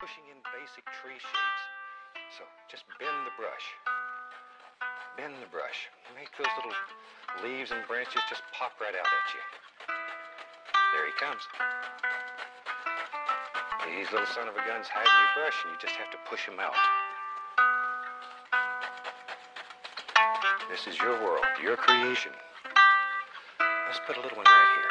pushing in basic tree shapes. So just bend the brush. Bend the brush. Make those little leaves and branches just pop right out at you. There he comes. These little son of a guns hide in your brush, and you just have to push them out. This is your world, your creation. Let's put a little one right here.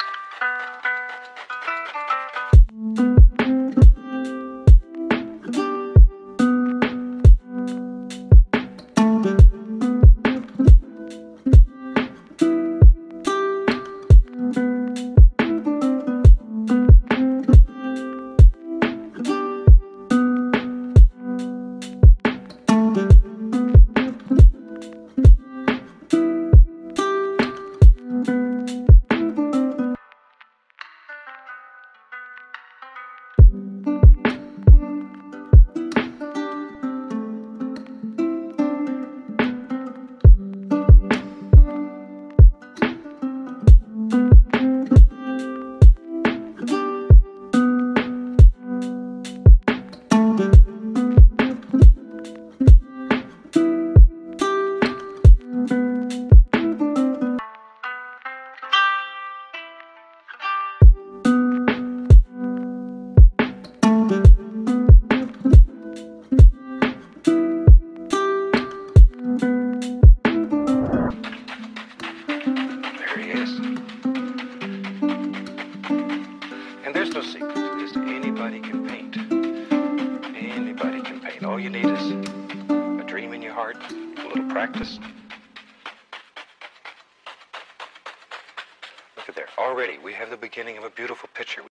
And there's no secret to this. Anybody can paint. Anybody can paint. All you need is a dream in your heart, a little practice. Look at there. Already we have the beginning of a beautiful picture.